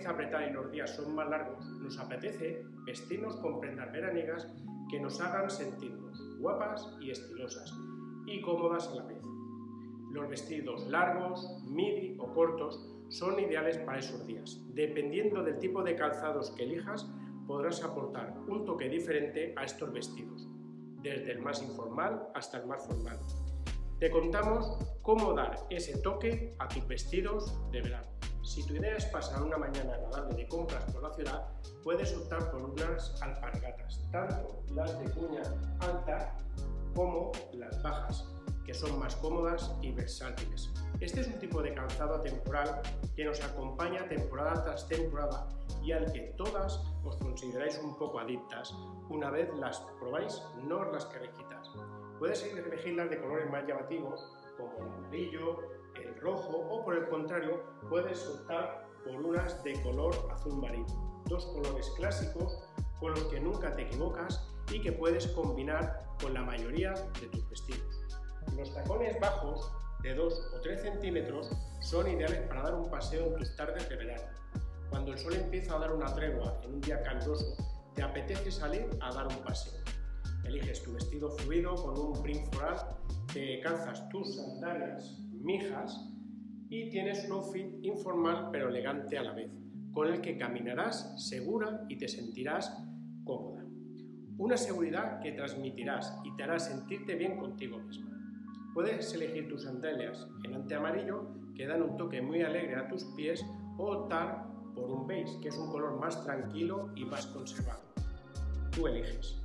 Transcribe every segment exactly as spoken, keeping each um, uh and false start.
empieza a apretar y los días son más largos, nos apetece vestirnos con prendas veraniegas que nos hagan sentirnos guapas y estilosas y cómodas a la vez. Los vestidos largos, midi o cortos son ideales para esos días. Dependiendo del tipo de calzados que elijas, podrás aportar un toque diferente a estos vestidos, desde el más informal hasta el más formal. Te contamos cómo dar ese toque a tus vestidos de verano. Si tu idea es pasar una mañana agradable de compras por la ciudad, puedes optar por unas alpargatas, tanto las de cuña alta como las bajas, que son más cómodas y versátiles. Este es un tipo de calzado atemporal que nos acompaña temporada tras temporada y al que todas os consideráis un poco adictas. Una vez las probáis, no os las queréis quitar. Puedes elegirlas de colores más llamativos, como el amarillo, el rojo, o por el contrario, puedes optar por unas de color azul marino. Dos colores clásicos con los que nunca te equivocas y que puedes combinar con la mayoría de tus vestidos. Los tacones bajos de dos o tres centímetros son ideales para dar un paseo en tus tardes de verano. Cuando el sol empieza a dar una tregua en un día caluroso, te apetece salir a dar un paseo. Eliges tu vestido fluido con un print floral, te calzas tus sandalias mijas y tienes un outfit informal pero elegante a la vez, con el que caminarás segura y te sentirás cómoda. Una seguridad que transmitirás y te hará sentirte bien contigo misma. Puedes elegir tus sandalias en ante amarillo, que dan un toque muy alegre a tus pies, o optar por un beige, que es un color más tranquilo y más conservado. Tú eliges.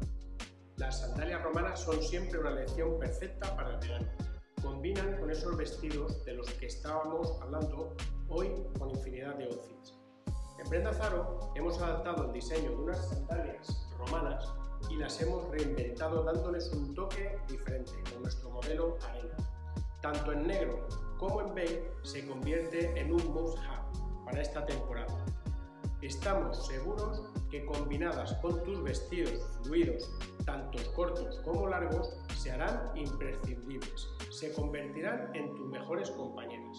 Las sandalias romanas son siempre una elección perfecta para el verano. Combinan con esos vestidos de los que estábamos hablando hoy con infinidad de outfits. En Prenda Zaro hemos adaptado el diseño de unas sandalias romanas y las hemos reinventado dándoles un toque diferente con nuestro modelo Arena. Tanto en negro como en beige se convierte en un must-have para esta temporada. Estamos seguros que combinadas con tus vestidos fluidos, tanto cortos como largos, se harán imprescindibles, se convertirán en tus mejores compañeras.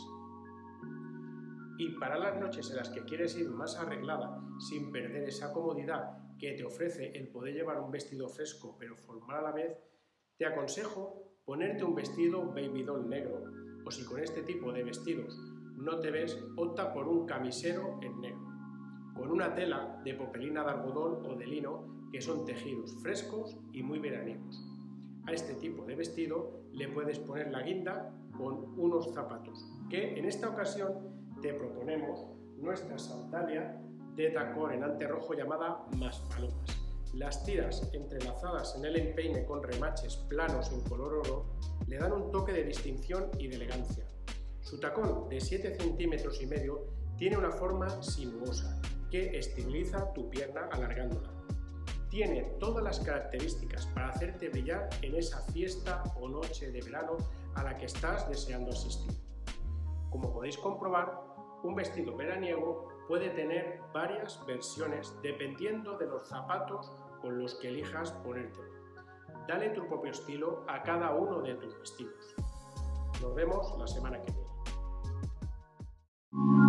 Y para las noches en las que quieres ir más arreglada, sin perder esa comodidad que te ofrece el poder llevar un vestido fresco pero formal a la vez, te aconsejo ponerte un vestido baby doll negro, o si con este tipo de vestidos no te ves, opta por un camisero en negro, con una tela de popelina de algodón o de lino que son tejidos frescos y muy veraniegos. A este tipo de vestido le puedes poner la guinda con unos zapatos, que en esta ocasión te proponemos nuestra sandalia de tacón en ante rojo llamada Maspalomas. Las tiras entrelazadas en el empeine con remaches planos en color oro le dan un toque de distinción y de elegancia. Su tacón de siete centímetros y medio tiene una forma sinuosa que estiliza tu pierna alargándola. Tiene todas las características para hacerte brillar en esa fiesta o noche de verano a la que estás deseando asistir. Como podéis comprobar, un vestido veraniego puede tener varias versiones dependiendo de los zapatos con los que elijas ponértelo. Dale tu propio estilo a cada uno de tus vestidos. Nos vemos la semana que viene.